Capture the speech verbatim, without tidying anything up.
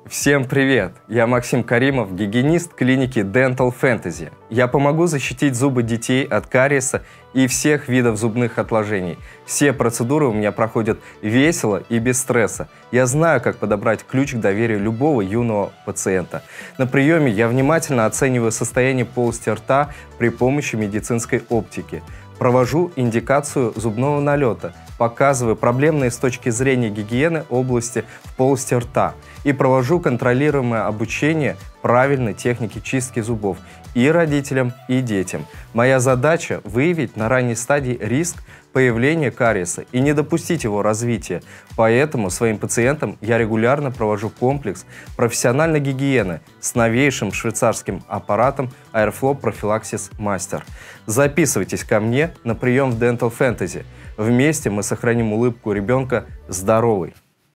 Всем привет! Я Максим Каримов, гигиенист клиники Dental Fantasy. Я помогу защитить зубы детей от кариеса и всех видов зубных отложений. Все процедуры у меня проходят весело и без стресса. Я знаю, как подобрать ключ к доверию любого юного пациента. На приеме я внимательно оцениваю состояние полости рта при помощи медицинской оптики. Провожу индикацию зубного налета, показываю проблемные с точки зрения гигиены области в полости рта и провожу контролируемое обучение правильной технике чистки зубов и родителям, и детям. Моя задача – выявить на ранней стадии риск появления кариеса и не допустить его развития. Поэтому своим пациентам я регулярно провожу комплекс профессиональной гигиены с новейшим швейцарским аппаратом Airflow Prophylaxis Master. Записывайтесь ко мне на прием в Dental Fantasy. Вместе мы сохраним улыбку ребенка здоровой.